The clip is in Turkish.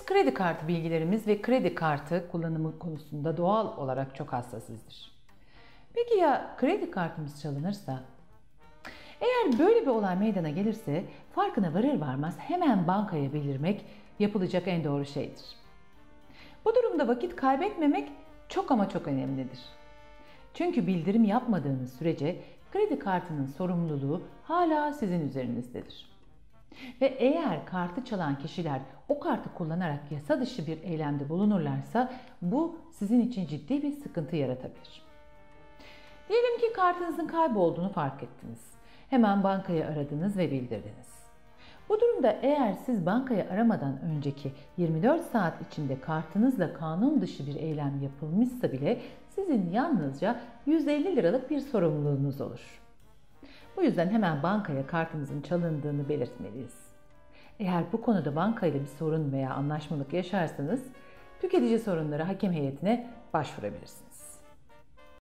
kredi kartı bilgilerimiz ve kredi kartı kullanımı konusunda doğal olarak çok hassasızdır. Peki ya kredi kartımız çalınırsa? Eğer böyle bir olay meydana gelirse farkına varır varmaz hemen bankaya bildirmek yapılacak en doğru şeydir. Bu durumda vakit kaybetmemek çok ama çok önemlidir. Çünkü bildirim yapmadığınız sürece kredi kartının sorumluluğu hala sizin üzerinizdedir. Ve eğer kartı çalan kişiler o kartı kullanarak yasa dışı bir eylemde bulunurlarsa bu sizin için ciddi bir sıkıntı yaratabilir. Diyelim ki kartınızın kaybolduğunu fark ettiniz. Hemen bankayı aradınız ve bildirdiniz. Bu durumda eğer siz bankayı aramadan önceki 24 saat içinde kartınızla kanun dışı bir eylem yapılmışsa bile sizin yalnızca 150 liralık bir sorumluluğunuz olur. Bu yüzden hemen bankaya kartınızın çalındığını belirtmeliyiz. Eğer bu konuda bankayla bir sorun veya anlaşmalık yaşarsanız tüketici sorunları hakem heyetine başvurabilirsiniz.